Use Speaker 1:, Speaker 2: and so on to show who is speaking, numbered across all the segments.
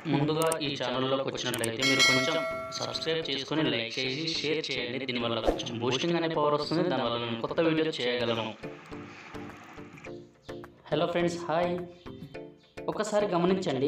Speaker 1: ముందుగా ఈ ఛానల్లోకి వచ్చినట్లయితే మీరు కొంచెం సబ్స్క్రైబ్ చేసుకొని లైక్ చేసి షేర్ చేయండి. దీనివల్ల కొంచెం బూస్టింగ్ అనే పవర్ వస్తుంది. దానివల్ల నేను కొత్త వీడియో చేయగలను. Hello friends, hi. ఒకసారి గమనించండి,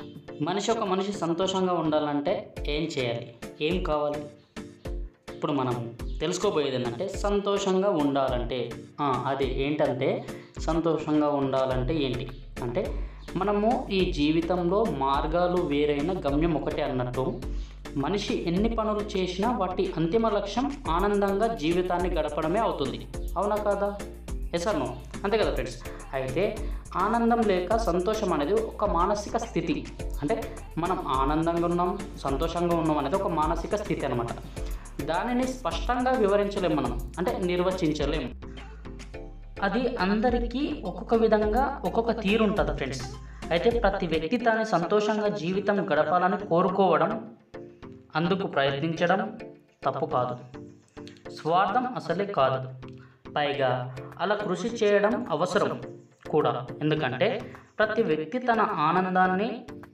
Speaker 1: ఒక మనిషి సంతోషంగా ఉండాలంటే ఏం చేయాలి, ఏం కావాలి? ఇప్పుడు మనం తెలుసుకోబోయేది ఏంటంటే సంతోషంగా ఉండాలంటే అది ఏంటంటే సంతోషంగా ఉండాలంటే ఏంటి అంటే మనము ఈ జీవితంలో మార్గాలు వేరైన గమ్యం ఒకటే అన్నట్టు మనిషి ఎన్ని పనులు చేసినా వాటి అంతిమ లక్ష్యం ఆనందంగా జీవితాన్ని గడపడమే అవుతుంది. అవునా కాదా? Yes or no? అంతే కదా ఫ్రెండ్స్. అయితే ఆనందం లేక సంతోషం అనేది ఒక మానసిక స్థితి. అంటే మనం ఆనందంగా ఉన్నాం, సంతోషంగా ఉన్నాం అనేది ఒక మానసిక స్థితి అనమాట. దానిని స్పష్టంగా వివరించలేము మనం, అంటే నిర్వచించలేము. అది అందరికీ ఒక్కొక్క విధంగా ఒక్కొక్క తీరు ఉంటుంది ఫ్రెండ్స్. అయితే ప్రతి వ్యక్తి తాను సంతోషంగా జీవితం గడపాలని కోరుకోవడం, అందుకు ప్రయత్నించడం తప్పు కాదు, స్వార్థం అసలే కాదు. పైగా అలా కృషి చేయడం అవసరం కూడా. ఎందుకంటే ప్రతి వ్యక్తి తన ఆనందాన్ని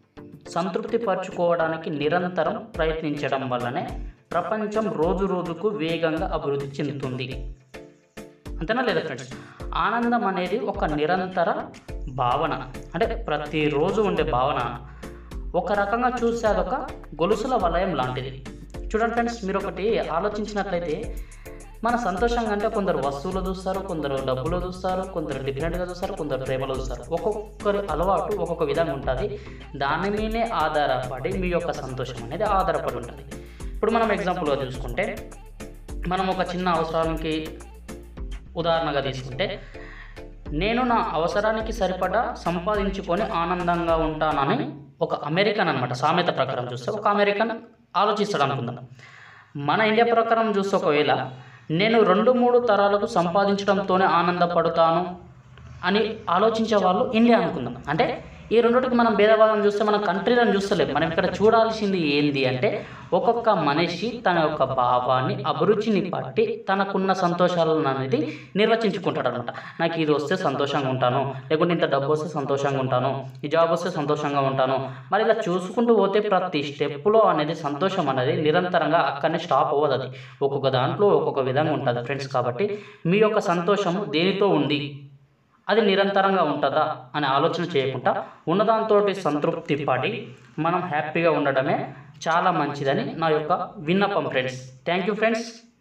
Speaker 1: సంతృప్తిపరచుకోవడానికి నిరంతరం ప్రయత్నించడం వల్లనే ప్రపంచం రోజు రోజుకు వేగంగా అభివృద్ధి చెందుతుంది. అంతేనా లేదా ఫ్రెండ్స్? ఆనందం అనేది ఒక నిరంతర భావన, అంటే ప్రతిరోజు ఉండే భావన. ఒక రకంగా చూస్తే అదొక గొలుసుల వలయం లాంటిది. చూడండి ఫ్రెండ్స్, మీరు ఒకటి ఆలోచించినట్లయితే మన సంతోషంగా అంటే కొందరు వస్తువులు చూస్తారు, కొందరు డబ్బులు చూస్తారు, కొందరు డిఫరెంట్గా చూస్తారు, కొందరు ప్రేమలో చూస్తారు. ఒక్కొక్కరి అలవాటు ఒక్కొక్క విధంగా ఉంటుంది. దాని మీదే ఆధారపడి మీ యొక్క సంతోషం అనేది ఆధారపడి ఉంటుంది. ఇప్పుడు మనం ఎగ్జాంపుల్గా చూసుకుంటే, మనం ఒక చిన్న అవసరానికి ఉదాహరణగా తీసుకుంటే, నేను నా అవసరానికి సరిపడా సంపాదించుకొని ఆనందంగా ఉంటానని ఒక అమెరికన్ అనమాట, సామెత ప్రకారం చూస్తే ఒక అమెరికన్ ఆలోచిస్తాడు అనుకుందాం. మన ఇండియా ప్రకారం చూస్తే ఒకవేళ నేను 2-3 తరాలకు సంపాదించడంతోనే ఆనందపడతాను అని ఆలోచించే వాళ్ళు ఇండియా అనుకుందాం. అంటే ఈ రెండింటికి మనం భేదభాగం చూస్తే మనం కంట్రీలను చూస్తలేము. మనం ఇక్కడ చూడాల్సింది ఏంది అంటే ఒక్కొక్క మనిషి తన యొక్క భావాన్ని, అభిరుచిని బట్టి తనకున్న సంతోషాలను అనేది నిర్వచించుకుంటాడు అనమాట. నాకు ఇది వస్తే సంతోషంగా ఉంటాను, లేకుంటే ఇంత డబ్బు వస్తే సంతోషంగా ఉంటాను, ఈ జాబ్ వస్తే సంతోషంగా ఉంటాను. మరి ఇలా చూసుకుంటూ పోతే ప్రతి స్టెప్లో అనేది సంతోషం అనేది నిరంతరంగా అక్కడనే స్టాప్ అవ్వదు. అది ఒక్కొక్క దాంట్లో ఒక్కొక్క విధంగా ఉంటుంది ఫ్రెండ్స్. కాబట్టి మీ యొక్క సంతోషము దేనితో ఉంది, అది నిరంతరంగా ఉంటుందా అనే ఆలోచన చేయకుండా ఉన్నదాంతో సంతృప్తి పడి మనం హ్యాపీగా ఉండడమే చాలా మంచిదని నా యొక్క విన్నపం ఫ్రెండ్స్. Thank you friends.